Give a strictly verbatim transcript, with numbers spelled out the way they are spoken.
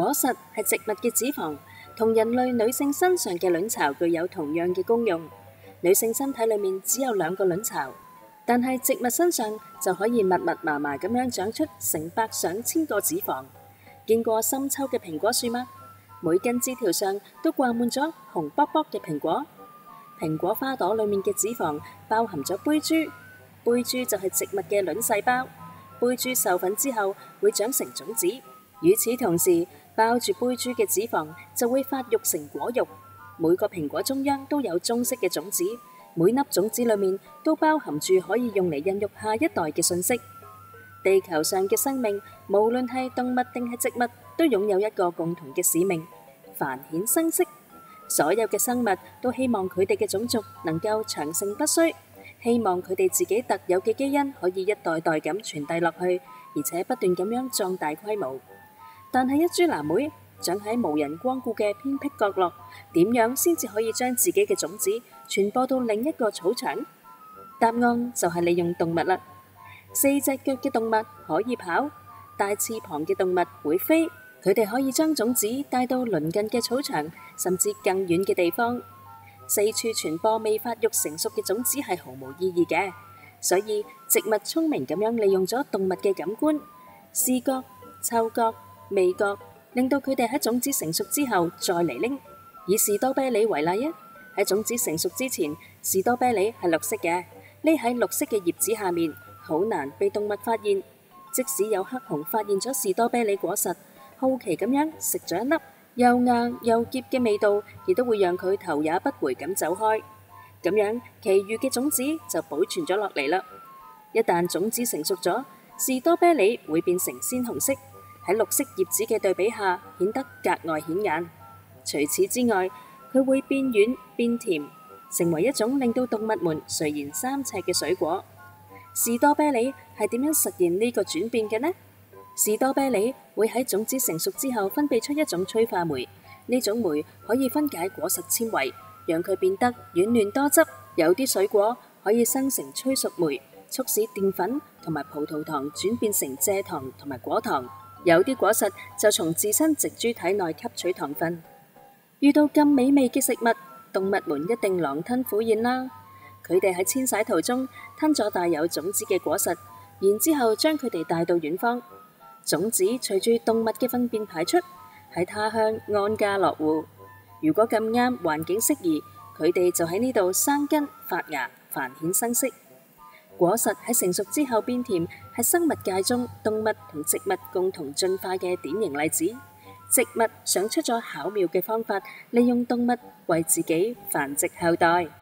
果實係植物嘅脂肪，同人類女性身上嘅卵巢具有同樣嘅功用。女性身體裏面只有兩個卵巢，但係植物身上就可以密密麻麻咁樣長出成百上千個脂肪。見過深秋嘅蘋果樹嗎？每根枝條上都掛滿咗紅卜卜嘅蘋果。蘋果花朵裏面嘅脂肪包含咗胚珠，胚珠就係植物嘅卵細胞。胚珠授粉之後會長成種子，與此同時，包住胚珠嘅脂肪就會發育成果肉。每個蘋果中央都有棕色嘅種子，每粒種子裏面都包含住可以用嚟孕育下一代嘅信息。地球上嘅生命，無論係動物定係植物，都擁有一個共同嘅使命：繁衍生息。所有嘅生物都希望佢哋嘅種族能夠長盛不衰。希望佢哋自己特有嘅基因可以一代代咁傳遞落去，而且不斷咁樣壯大規模。但係一株藍莓長喺無人光顧嘅偏僻角落，點樣先至可以將自己嘅種子傳播到另一個草場？答案就係利用動物啦。四隻腳嘅動物可以跑，帶翅膀嘅動物會飛，佢哋可以將種子帶到鄰近嘅草場，甚至更遠嘅地方。四處傳播未發育成熟嘅種子係毫無意義嘅，所以植物聰明咁樣利用咗動物嘅感官、視覺、嗅覺、味覺，令到佢哋喺種子成熟之後再嚟拎。以士多啤梨為例啊，喺種子成熟之前，士多啤梨係綠色嘅，匿喺綠色嘅葉子下面，好難被動物發現。即使有黑熊發現咗士多啤梨果實，好奇咁樣食咗一粒，又硬又澀嘅味道，亦都會讓佢頭也不回咁走開。咁樣，其餘嘅種子就保存咗落嚟啦。一旦種子成熟咗，士多啤梨會變成鮮紅色，喺綠色葉子嘅對比下，顯得格外顯眼。除此之外，佢會變軟變甜，成為一種令到動物們垂涎三尺嘅水果。士多啤梨係點樣實現呢個轉變嘅呢？士多啤梨會喺種子成熟之後分泌出一種催化酶，呢種酶可以分解果實纖維，讓佢變得軟嫩多汁。有啲水果可以生成催熟酶，促使澱粉同埋葡萄糖轉變成蔗糖同埋果糖。有啲果實就從自身植株體內吸取糖分。遇到咁美味嘅食物，動物們一定狼吞虎咽啦。佢哋喺遷徙途中吞咗帶有種子嘅果實，然之後將佢哋帶到遠方。種子隨住動物嘅糞便排出，喺他鄉安家落戶。如果咁啱環境適宜，佢哋就喺呢度生根發芽，繁衍生息。果實喺成熟之後變甜，係生物界中動物同植物共同進化嘅典型例子。植物想出咗巧妙嘅方法，利用動物為自己繁殖後代。